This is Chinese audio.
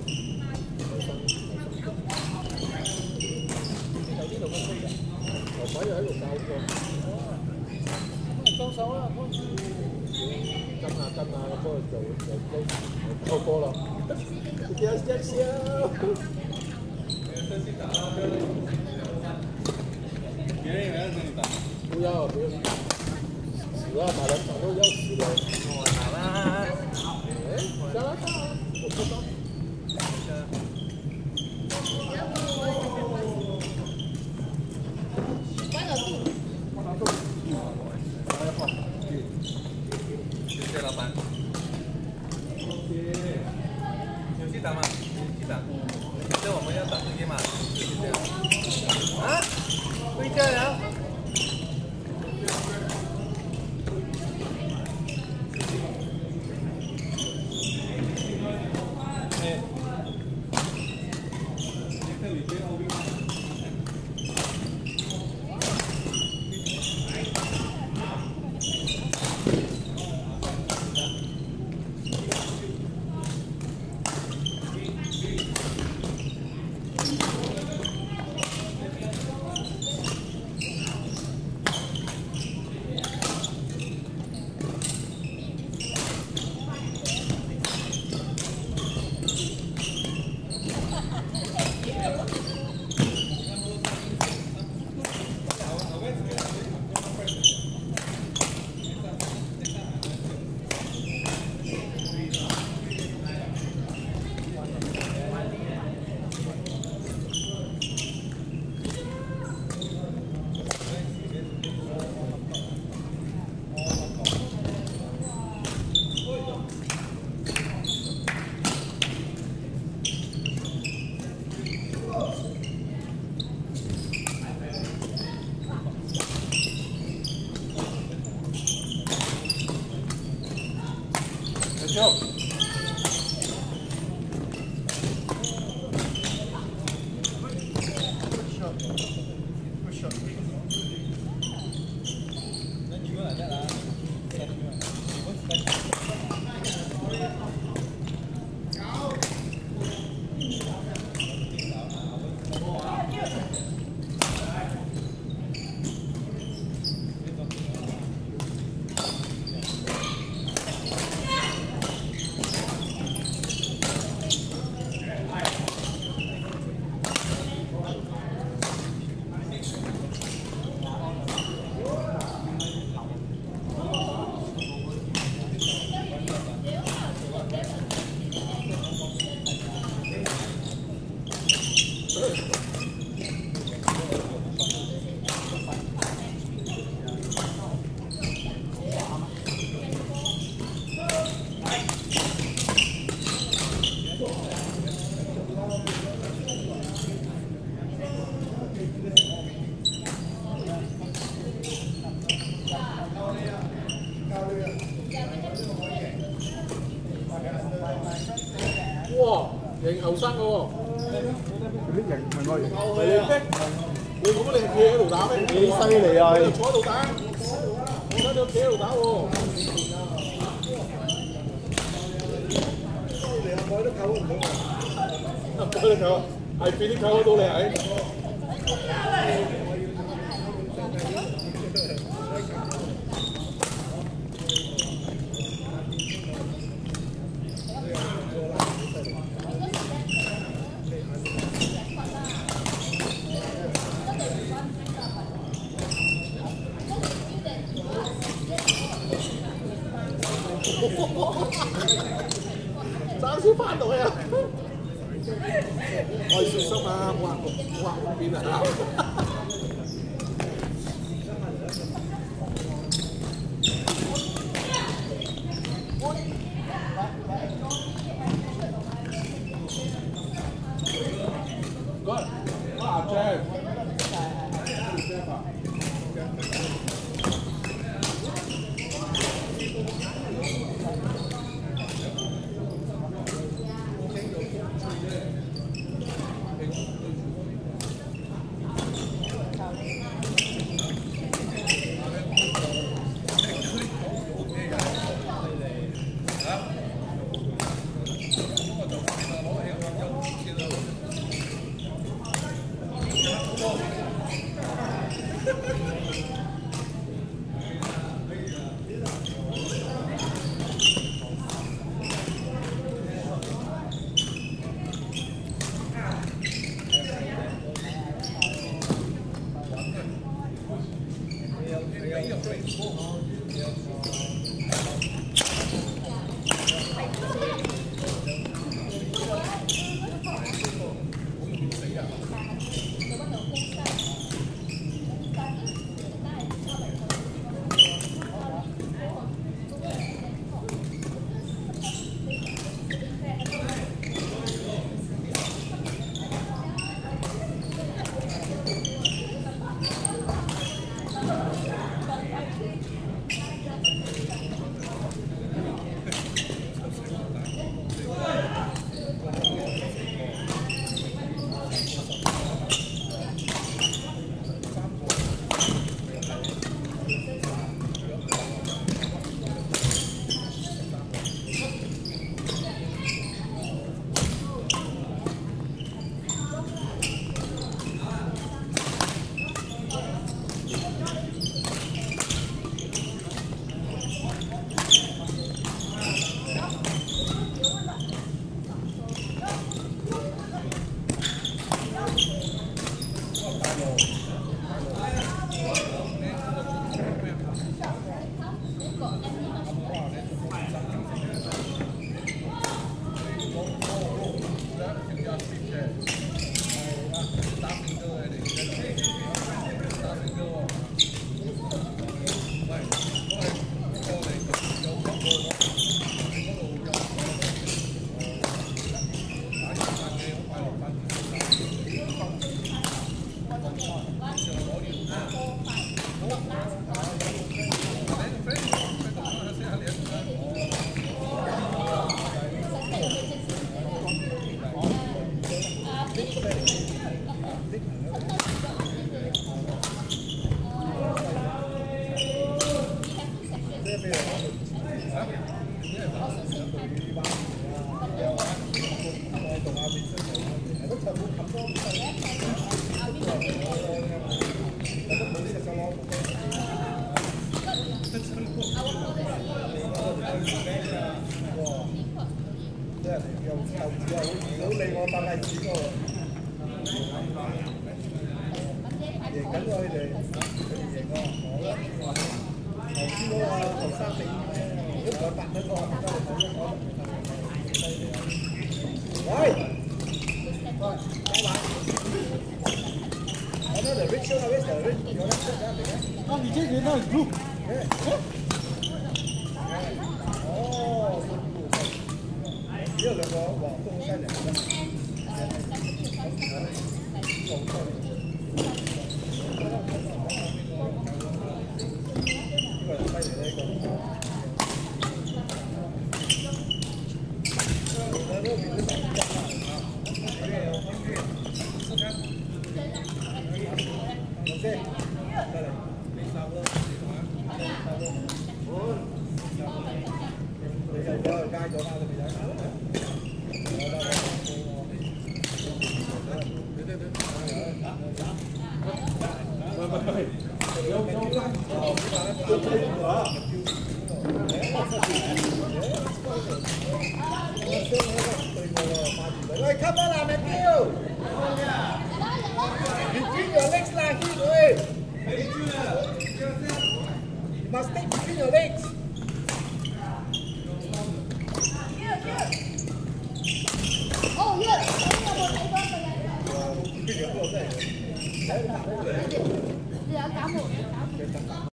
呢度咁嘅，我反而喺度教過。裝手啦，跟啊咁幫佢做收波咯。笑笑笑。别人也在这里打。不要，死了，打两场都要死了。我打啦。哎，加拿大，我不知道。谢谢老板。有戏打吗？有戏打。这我们要打这些嘛？就是这样。啊？回家了。Yoke. Wow, 型後生嘅喎，啲型唔係我型，係你逼，你冇乜你企喺度打咩？幾犀利啊！你坐喺度打，我睇到企喺度打喎。你阿妹都扣唔到我，阿妹都扣，係邊啲扣得到你係？爭少翻到啊！我要小心啊！冇話邊啊！Good. Wow, Jay. 人又又好理我發例子喎，贏緊喎佢哋贏喎，頭先嗰個後生仔都200蚊喎，喂，加碼。Another rich show, where's the rich? You're not sure that big. Ah, you take it now, group. Yeah. Oh, so cool. 呢兩個黃蜂好犀利㗎。呢個又犀利呢個。喂，come on 啊，Matthew！ Between your legs 啦，hit 佢。Must stay between your legs. Oh, yeah. Dạ, cả một.